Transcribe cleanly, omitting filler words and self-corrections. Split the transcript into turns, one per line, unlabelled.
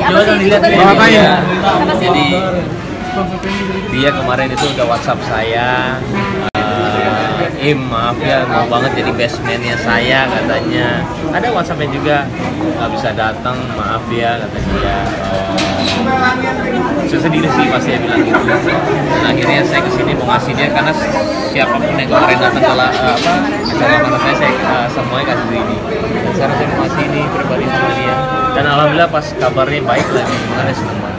Apa sih?
dilihat
Coba
ya.
lihat.
Iya.
Apa sih?
Jadi dia kemarin itu udah WhatsApp saya, maaf ya, mau banget jadi best man-nya saya katanya. Ada WhatsApp-nya juga, nggak bisa datang, maaf ya kata dia. Saya sendiri sih pas dia bilang gitu. Dan akhirnya saya kesini mau ngasih dia karena siapapun yang kemarin datang ke acara lamaran saya semuanya kasih ini. Dan sekarang saya mau ngasih ini pribadi sama dia. Dan alhamdulillah pas kabarnya baik lagi, makanya senang banget.